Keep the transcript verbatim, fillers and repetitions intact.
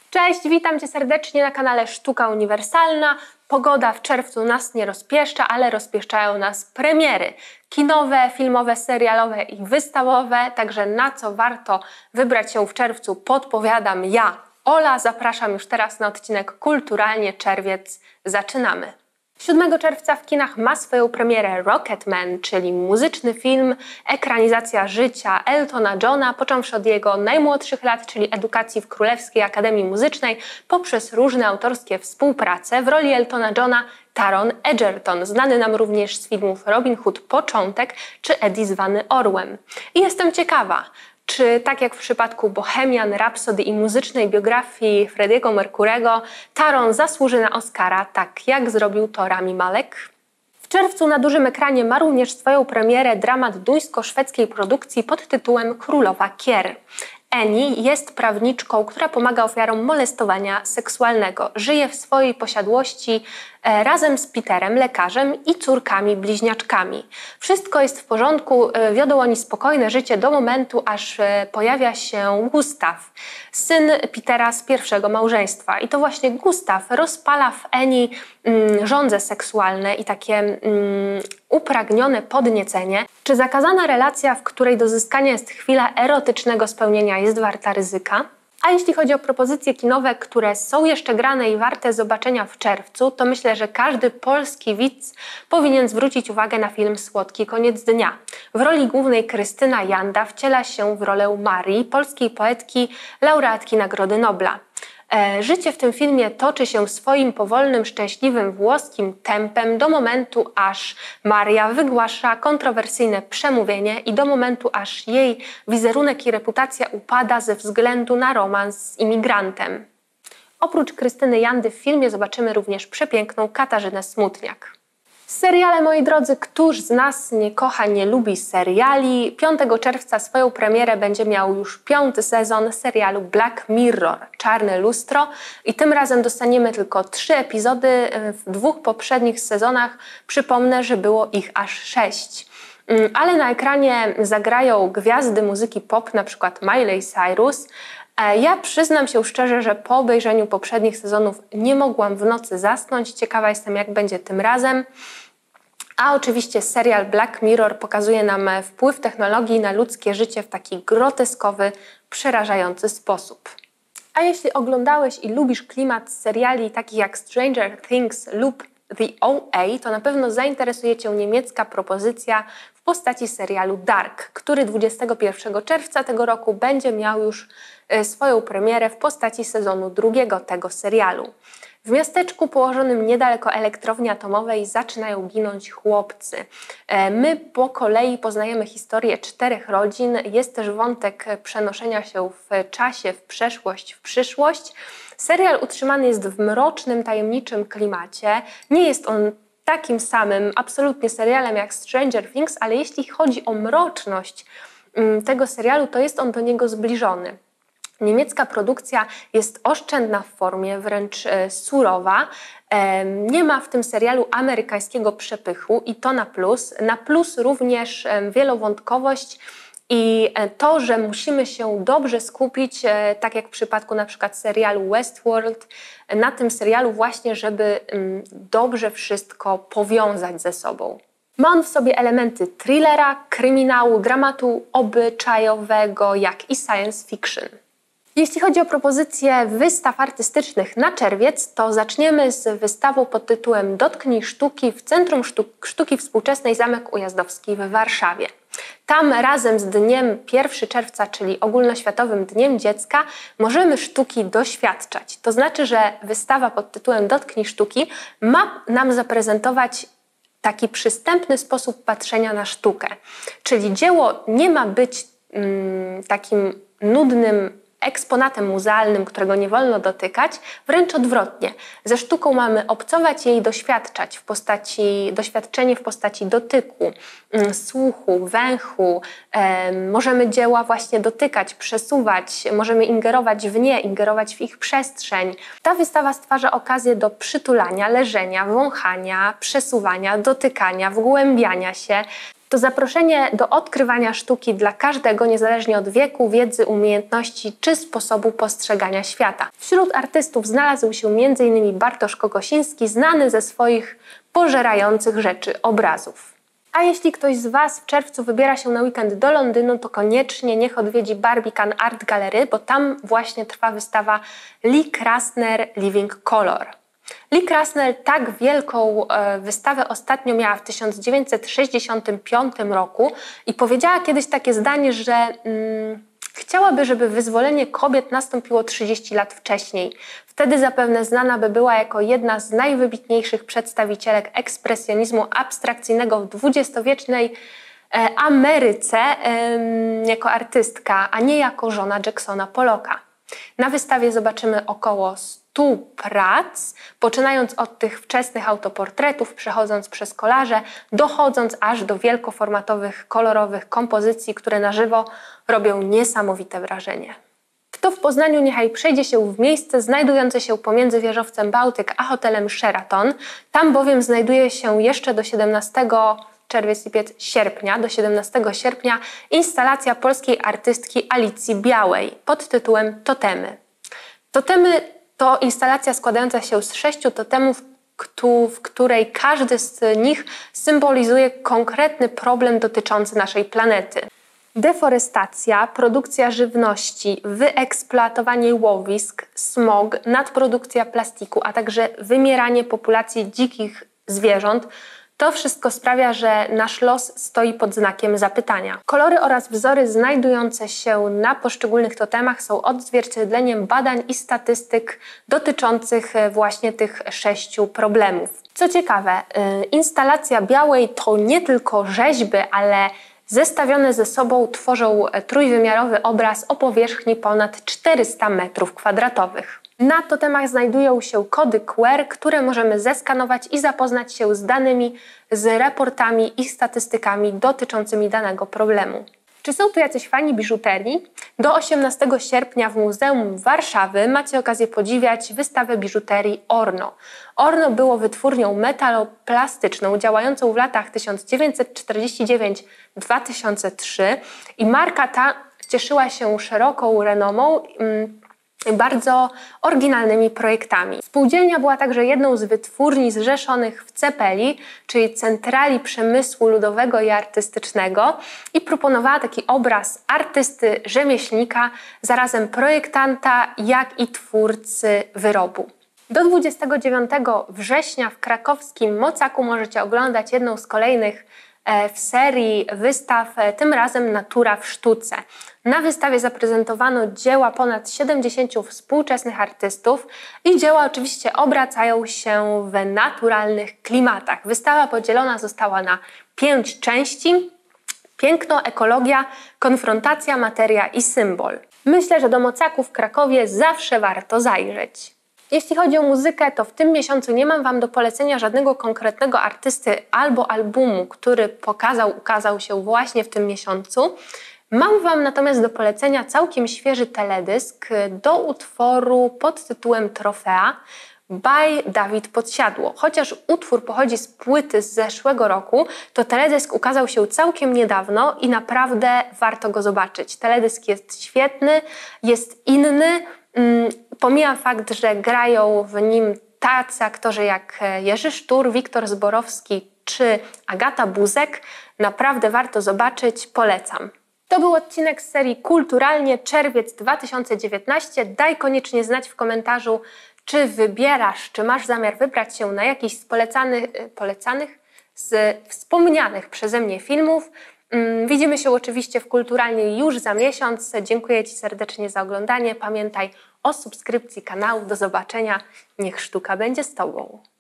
Cześć, witam Cię serdecznie na kanale Sztuka Uniwersalna. Pogoda w czerwcu nas nie rozpieszcza, ale rozpieszczają nas premiery kinowe, filmowe, serialowe i wystawowe. Także na co warto wybrać się w czerwcu, podpowiadam ja, Ola. Zapraszam już teraz na odcinek Kulturalnie Czerwiec. Zaczynamy. siódmego czerwca w kinach ma swoją premierę Rocketman, czyli muzyczny film, ekranizacja życia Eltona Johna, począwszy od jego najmłodszych lat, czyli edukacji w Królewskiej Akademii Muzycznej, poprzez różne autorskie współprace. W roli Eltona Johna Taron Egerton, znany nam również z filmów Robin Hood Początek czy Eddie zwany Orłem. I jestem ciekawa, czy tak jak w przypadku Bohemian Rhapsody i muzycznej biografii Freddie'ego Mercurego, Taron zasłuży na Oscara, tak jak zrobił to Rami Malek? W czerwcu na dużym ekranie ma również swoją premierę dramat duńsko-szwedzkiej produkcji pod tytułem Królowa Kier. Annie jest prawniczką, która pomaga ofiarom molestowania seksualnego. Żyje w swojej posiadłości e, razem z Peterem, lekarzem i córkami bliźniaczkami. Wszystko jest w porządku, e, wiodą oni spokojne życie do momentu, aż e, pojawia się Gustaw, syn Petera z pierwszego małżeństwa. I to właśnie Gustaw rozpala w Annie mm, żądze seksualne i takie mm, upragnione podniecenie. Czy zakazana relacja, w której do zyskania jest chwila erotycznego spełnienia, jest warta ryzyka? A jeśli chodzi o propozycje kinowe, które są jeszcze grane i warte zobaczenia w czerwcu, to myślę, że każdy polski widz powinien zwrócić uwagę na film Słodki koniec dnia. W roli głównej Krystyna Janda wciela się w rolę Marii, polskiej poetki, laureatki Nagrody Nobla. E, życie w tym filmie toczy się swoim powolnym, szczęśliwym włoskim tempem do momentu, aż Maria wygłasza kontrowersyjne przemówienie i do momentu, aż jej wizerunek i reputacja upada ze względu na romans z imigrantem. Oprócz Krystyny Jandy w filmie zobaczymy również przepiękną Katarzynę Smutniak. Seriale, moi drodzy, któż z nas nie kocha, nie lubi seriali? piątego czerwca swoją premierę będzie miał już piąty sezon serialu Black Mirror, Czarne Lustro, i tym razem dostaniemy tylko trzy epizody. W dwóch poprzednich sezonach przypomnę, że było ich aż sześć. Ale na ekranie zagrają gwiazdy muzyki pop, na przykład Miley Cyrus. Ja przyznam się szczerze, że po obejrzeniu poprzednich sezonów nie mogłam w nocy zasnąć. Ciekawa jestem, jak będzie tym razem. A oczywiście serial Black Mirror pokazuje nam wpływ technologii na ludzkie życie w taki groteskowy, przerażający sposób. A jeśli oglądałeś i lubisz klimat seriali takich jak Stranger Things lub The O A, to na pewno zainteresuje Cię niemiecka propozycja w postaci serialu Dark, który dwudziestego pierwszego czerwca tego roku będzie miał już swoją premierę w postaci sezonu drugiego tego serialu. W miasteczku położonym niedaleko elektrowni atomowej zaczynają ginąć chłopcy. My po kolei poznajemy historię czterech rodzin. Jest też wątek przenoszenia się w czasie, w przeszłość, w przyszłość. Serial utrzymany jest w mrocznym, tajemniczym klimacie. Nie jest on takim samym absolutnie serialem jak Stranger Things, ale jeśli chodzi o mroczność tego serialu, to jest on do niego zbliżony. Niemiecka produkcja jest oszczędna w formie, wręcz e, surowa. E, nie ma w tym serialu amerykańskiego przepychu i to na plus. Na plus również e, wielowątkowość i e, to, że musimy się dobrze skupić, e, tak jak w przypadku na przykład serialu Westworld, e, na tym serialu właśnie, żeby m, dobrze wszystko powiązać ze sobą. Ma on w sobie elementy thrillera, kryminału, dramatu obyczajowego, jak i science fiction. Jeśli chodzi o propozycje wystaw artystycznych na czerwiec, to zaczniemy z wystawą pod tytułem Dotknij Sztuki w Centrum Sztuk Sztuki Współczesnej Zamek Ujazdowski w Warszawie. Tam razem z dniem pierwszego czerwca, czyli Ogólnoświatowym Dniem Dziecka, możemy sztuki doświadczać. To znaczy, że wystawa pod tytułem Dotknij Sztuki ma nam zaprezentować taki przystępny sposób patrzenia na sztukę. Czyli dzieło nie ma być mm, takim nudnym eksponatem muzealnym, którego nie wolno dotykać, wręcz odwrotnie. Ze sztuką mamy obcować jej, doświadczać w postaci, doświadczenie w postaci dotyku, słuchu, węchu. E, możemy dzieła właśnie dotykać, przesuwać, możemy ingerować w nie, ingerować w ich przestrzeń. Ta wystawa stwarza okazję do przytulania, leżenia, wąchania, przesuwania, dotykania, wgłębiania się. To zaproszenie do odkrywania sztuki dla każdego, niezależnie od wieku, wiedzy, umiejętności czy sposobu postrzegania świata. Wśród artystów znalazł się między innymi Bartosz Kokosinski, znany ze swoich pożerających rzeczy obrazów. A jeśli ktoś z Was w czerwcu wybiera się na weekend do Londynu, to koniecznie niech odwiedzi Barbican Art Gallery, bo tam właśnie trwa wystawa Lee Krasner Living Color. Lee Krasner tak wielką e, wystawę ostatnio miała w tysiąc dziewięćset sześćdziesiątym piątym roku i powiedziała kiedyś takie zdanie, że mm, chciałaby, żeby wyzwolenie kobiet nastąpiło trzydzieści lat wcześniej. Wtedy zapewne znana by była jako jedna z najwybitniejszych przedstawicielek ekspresjonizmu abstrakcyjnego w dwudziestowiecznej e, Ameryce e, jako artystka, a nie jako żona Jacksona Pollocka. Na wystawie zobaczymy około stu prac, poczynając od tych wczesnych autoportretów, przechodząc przez kolaże, dochodząc aż do wielkoformatowych, kolorowych kompozycji, które na żywo robią niesamowite wrażenie. Kto w Poznaniu niechaj przejdzie się w miejsce znajdujące się pomiędzy wieżowcem Bałtyk a hotelem Sheraton. Tam bowiem znajduje się jeszcze do siedemnastego czerwiec, lipiec, sierpnia, do siedemnastego sierpnia instalacja polskiej artystki Alicji Białej pod tytułem Totemy. Totemy to instalacja składająca się z sześciu totemów, w której każdy z nich symbolizuje konkretny problem dotyczący naszej planety. Deforestacja, produkcja żywności, wyeksploatowanie łowisk, smog, nadprodukcja plastiku, a także wymieranie populacji dzikich zwierząt. To wszystko sprawia, że nasz los stoi pod znakiem zapytania. Kolory oraz wzory znajdujące się na poszczególnych totemach są odzwierciedleniem badań i statystyk dotyczących właśnie tych sześciu problemów. Co ciekawe, instalacja Białej to nie tylko rzeźby, ale zestawione ze sobą tworzą trójwymiarowy obraz o powierzchni ponad czterysta metrów kwadratowych. Na totemach znajdują się kody Q R, które możemy zeskanować i zapoznać się z danymi, z raportami i statystykami dotyczącymi danego problemu. Czy są tu jacyś fani biżuterii? Do osiemnastego sierpnia w Muzeum Warszawy macie okazję podziwiać wystawę biżuterii Orno. Orno było wytwórnią metaloplastyczną działającą w latach tysiąc dziewięćset czterdziestym dziewiątym do dwa tysiące trzeciego i marka ta cieszyła się szeroką renomą, mm, bardzo oryginalnymi projektami. Spółdzielnia była także jedną z wytwórni zrzeszonych w CEPELI, czyli Centrali Przemysłu Ludowego i Artystycznego, i proponowała taki obraz artysty, rzemieślnika, zarazem projektanta, jak i twórcy wyrobu. Do dwudziestego dziewiątego września w krakowskim Mocaku możecie oglądać jedną z kolejnych w serii wystaw, tym razem Natura w sztuce. Na wystawie zaprezentowano dzieła ponad siedemdziesięciu współczesnych artystów i dzieła oczywiście obracają się w naturalnych klimatach. Wystawa podzielona została na pięć części: piękno, ekologia, konfrontacja, materia i symbol. Myślę, że do Mocaku w Krakowie zawsze warto zajrzeć. Jeśli chodzi o muzykę, to w tym miesiącu nie mam Wam do polecenia żadnego konkretnego artysty albo albumu, który pokazał, ukazał się właśnie w tym miesiącu. Mam Wam natomiast do polecenia całkiem świeży teledysk do utworu pod tytułem Trofea by Dawid Podsiadło. Chociaż utwór pochodzi z płyty z zeszłego roku, to teledysk ukazał się całkiem niedawno i naprawdę warto go zobaczyć. Teledysk jest świetny, jest inny. Pomijam fakt, że grają w nim tacy aktorzy jak Jerzy Sztur, Wiktor Zborowski czy Agata Buzek. Naprawdę warto zobaczyć, polecam. To był odcinek z serii Kulturalnie, czerwiec dwa tysiące dziewiętnasty. Daj koniecznie znać w komentarzu, czy wybierasz, czy masz zamiar wybrać się na jakiś z polecanych, polecanych z wspomnianych przeze mnie filmów. Widzimy się oczywiście w Kulturalnie już za miesiąc. Dziękuję Ci serdecznie za oglądanie. Pamiętaj o subskrypcji kanału. Do zobaczenia. Niech sztuka będzie z Tobą.